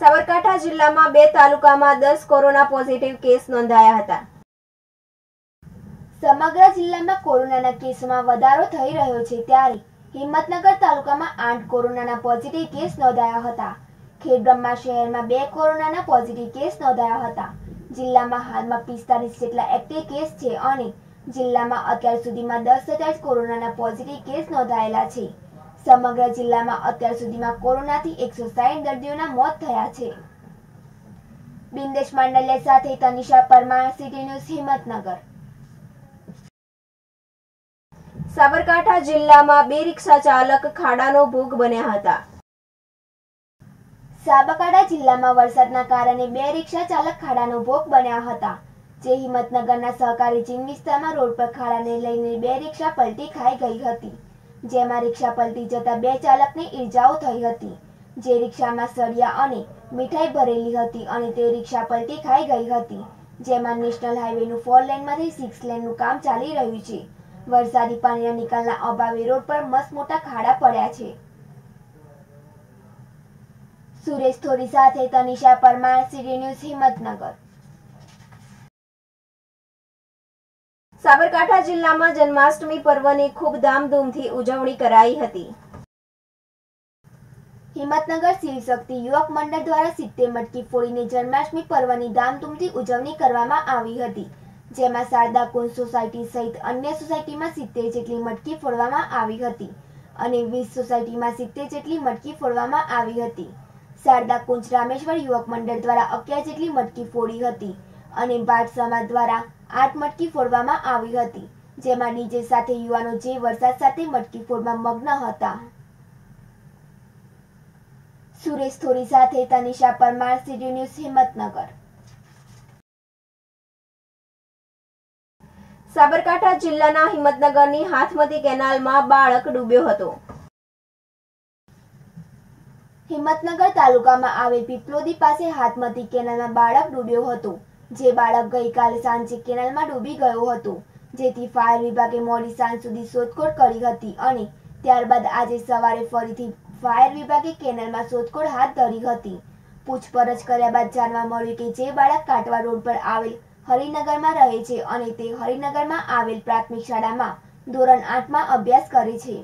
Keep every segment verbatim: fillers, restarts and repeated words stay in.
સાબરકાંઠા જિલ્લામાં બે તાલુકામાં દસ કોરોના પોઝિટિવ કેસ નોંધાયા હતા। સમગ્ર જિલ્લામાં કોરોનાના કેસમાં વધારો થઈ રહ્યો છે ત્યારે હિંમતનગર તાલુકામાં આઠ કોરોનાના પોઝિટિવ કેસ નોંધાયા હતા। ખેડબ્રહ્મા શહેરમાં બે કોરોનાના પોઝિટિવ કેસ નોંધાયા હતા। જિલ્લામાં હાલમાં પિસ્તાલીસ જેટલા એક્ટિવ કેસ છે અને જિલ્લામાં અત્યાર સુધીમાં દસ હજાર કોરોનાના પોઝિટિવ કેસ નોંધાયેલા છે। સમગ્ર જિલ્લામાં અત્યાર સુધીમાં કોરોનાથી એકસો સાઠ દર્દીઓના મોત થયા છે। બિંદેશ માંડલિયા સાથે તનિષા પરમાર, સિટી ન્યૂઝ, હિંમતનગર। સાબરકાંઠા જિલ્લામાં બે રિક્ષા ચાલક ખાડાનો ભોગ બન્યા હતા। સાબરકાંઠા જિલ્લામાં વરસાદના કારણે બે રિક્ષા ચાલક ખાડાનો ભોગ બન્યા હતા। જે હિંમતનગરના સહકારી જીન વિસ્તારમાં રોડ પર ખાડાને લઈને બે રિક્ષા પલટી ખાઈ ગઈ હતી, જેમાં રિક્ષા પલટી જતા બે ચાલકને ઈજાઓ થઈ હતી। જે રિક્ષામાં સળિયા અને મીઠાઈ ભરેલી હતી અને તે રિક્ષા પલટી ખાઈ ગઈ હતી, જેમાં નેશનલ હાઈવેનું ફોર લેનમાંથી સિક્સ લેનનું કામ ચાલી રહ્યું છે। વરસાદી પાણીના નિકાલના અભાવે રોડ પર મસ્ત મોટા ખાડા પડ્યા છે। સુરેશ થોરી સાથે તનિષા પરમાર, સિટી ન્યૂઝ, હિંમતનગર। સાબરકાંઠા જિલ્લામાં જન્માષ્ટમી પર્વની ખૂબ ધામધૂમથી ઉજવણી કરાઈ હતી। હિંમતનગર શિવશક્તિ યુવક મંડળ દ્વારા સિત્તેર મટકી ફોડીને જન્માષ્ટમી પર્વની ધામધૂમથી ઉજવણી કરવામાં આવી હતી, જેમાં શારદા કુંજ સોસાયટી સહિત અન્ય સોસાયટીમાં સિત્તેર જેટલી મટકી ફોડવામાં આવી હતી અને વીસ સોસાયટીમાં સિત્તેર જેટલી મટકી ફોડવામાં આવી હતી। શારદા કુંજ રામેશ્વર યુવક મંડળ દ્વારા અગિયાર જેટલી મટકી ફોડી હતી અને ભાટ સમાજ દ્વારા આઠ મટકી ફોડવામાં આવી હતી, જેમાં ડીજે સાથે યુવાનો જે વરસાદ સાથે મટકી ફોડમાં મગ્ન હતા। સુરેશ થોરી સાથે તનિષા પરમાર, સિટી ન્યૂઝ, હિંમતનગર। સાબરકાંઠા જિલ્લાના હિંમતનગરની હાથમતી કેનાલમાં બાળક ડૂબ્યો હતો। હિંમતનગર તાલુકામાં આવેલ પીપલોદી પાસે હાથમતી કેનાલમાં બાળક ડૂબ્યો હતો। જે બાળક ગઈકાલે સાંજે કેનાલમાં ડૂબી ગયો હતો, જેથી ફાયર વિભાગે મોડી સાંજ સુધી શોધખોળ કરી હતી અને ત્યારબાદ આજે સવારે ફરીથી ફાયર વિભાગે કેનાલમાં શોધખોળ હાથ ધરી હતી। પૂછપરછ કર્યા બાદ જાણવા મળ્યું કે જે બાળક કાટવા રોડ પર આવેલ હરિનગરમાં રહે છે અને તે હરિનગરમાં આવેલ પ્રાથમિક શાળામાં ધોરણ આઠમાં અભ્યાસ કરે છે।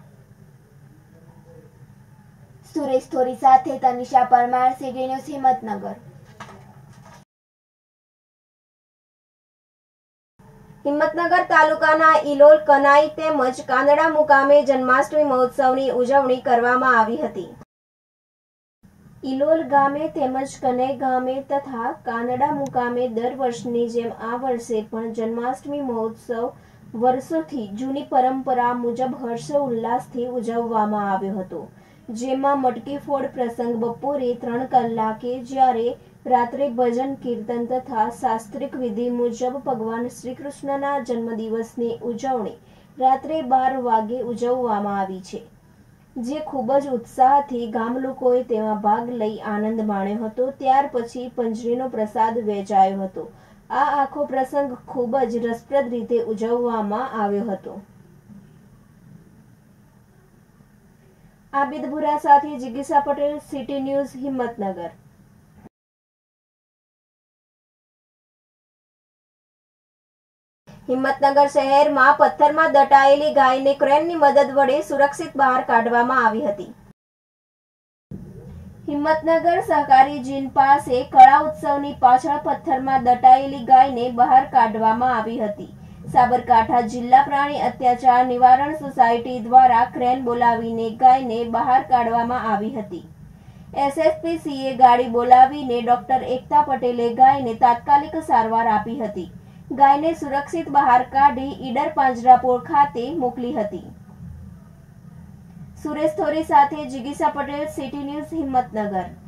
સુરેશ થોરી સાથે તનિષા પરમાર, સિટી ન્યૂઝ, હિંમતનગર। હિંમતનગર તાલુકાના ઇલોલ, કનાઈ તેમજ કાંદડા મુકામે જન્માષ્ટમી મહોત્સવની ઉજવણી કરવામાં આવી હતી। ઇલોલ ગામે તેમજ કનાઈ ગામે તથા કાંદડા મુકામે દર વર્ષની જેમ આ વર્ષે પણ જન્માષ્ટમી મહોત્સવ વર્ષોથી જૂની પરંપરા મુજબ હર્ષોલ્લાસથી ઉજવવામાં આવ્યો હતો, જેમાં મટકી ફોડ પ્રસંગ બપોરે ત્રણ કલાકે, જ્યારે રાત્રે ભજન કીર્તન તથા શાસ્ત્રીક વિધિ મુજબ ભગવાન શ્રી કૃષ્ણના જન્મદિવસની ઉજવણી રાત્રે બાર વાગે ઉજવવામાં આવી છે, જે ખૂબ જ ઉત્સાહથી ગામ લોકોએ તેમાં ભાગ લઈ આનંદ માણ્યો હતો। ત્યાર પછી પંજરીનો પ્રસાદ વહેંચાયો હતો। આ આખો પ્રસંગ ખૂબ જ રસપ્રદ રીતે ઉજવવામાં આવ્યો હતો। આબિદપુરા સાથે જિગીસા પટેલ, સિટી ન્યૂઝ, હિંમતનગર। હિંમતનગર શહેરમાં પથ્થરમાં દટાયેલી ગાયને ક્રેનની મદદ વડે સુરક્ષિત બહાર કાઢવામાં આવી હતી। હિંમતનગર સહકારી જીન પાસે કળા ઉત્સવની પાછળ પથ્થરમાં દટાયેલી ગાયને બહાર કાઢવામાં આવી હતી। સાબરકાંઠા જિલ્લા પ્રાણી અત્યાચાર નિવારણ સોસાયટી દ્વારા ક્રેન બોલાવીને ગાયને બહાર કાઢવામાં આવી હતી। એસએસપીસીએ ગાડી બોલાવીને ડોક્ટર એકતા પટેલે ગાયને તાત્કાલિક સારવાર આપી હતી। ગાયને સુરક્ષિત બહાર કાઢી ઈડર પાંજરાપોળ ખાતે મોકલી હતી। સુરેશ થોરી સાથે જિગીસા પટેલ, સિટી ન્યૂઝ, હિંમતનગર।